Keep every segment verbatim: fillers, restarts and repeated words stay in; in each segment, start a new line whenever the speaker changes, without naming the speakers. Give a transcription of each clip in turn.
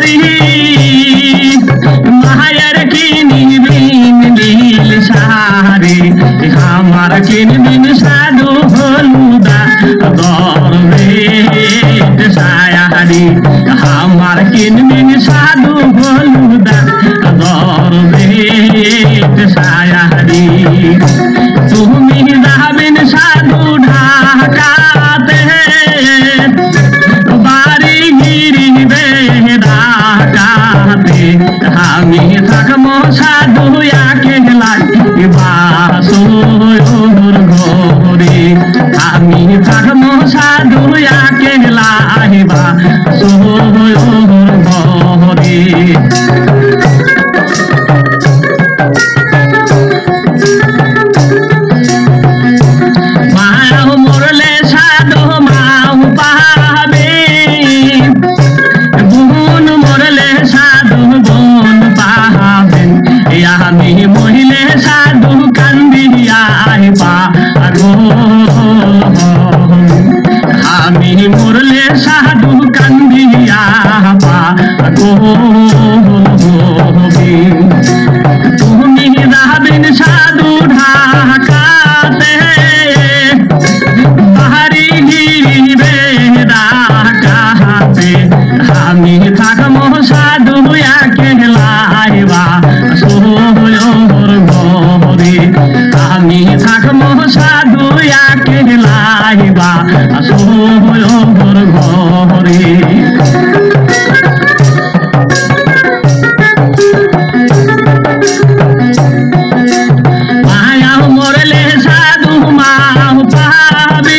করি মায়ের কিনিবিন নীল সাহারি আমার কিনবিন সাধু হলুদা দরবেশ সায়ারি আমার কিনবিন সাধু হলুদা দরবেশ সায়ারি তুমি যাবেন সাধু ঢাকাতে বাড়ি গিরিবে ঢাকাতে আমি থাকবো সাধু একলাই বাসুর ঘরে আমি থাকবো সাধু একলাই বাসুর ঘরে মাও মরলে সাধু মাও পাবে বোন মরলে সাধু বোন পাবেন আমি মহিলে সাধু কান্দিয়া পাগো আমি মরলে সাধু কান্দিয়া পাগো তুমি যাবেন সাধু ঢাকাতে বাড়ি গিরিবে ঢাকাতে আমি থাকবো সাধু একলাই বাসুর ঘরে আমি থাকবো সাধু একলাই বাসুর ঘরে মায়াও মরলে সাধু মাও পাবি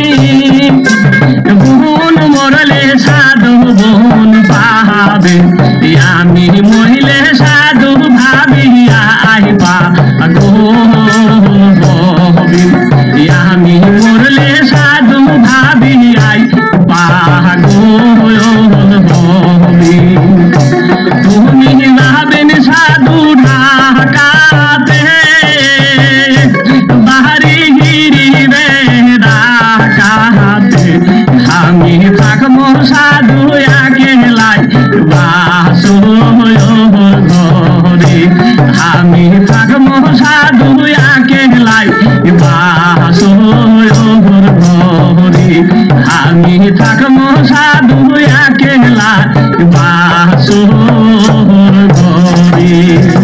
বোন মরলে সাধু বোন পাবে আমি মহিলে সাধু ভাবিয়া আইবা গো আমি মরলে সাধু ভাবিয়াই পাগো তুমি যাবেন সাধু ঢাকাতে বাড়ি গিরিবে ঢাকাতে আমি থাকবো সাধু একলাই বাসুর ঘরে আমি থাকবো সাধু একলাই বাসুর ঘরে আমি থাকবো সাধু একলাই বাসুর ঘরে।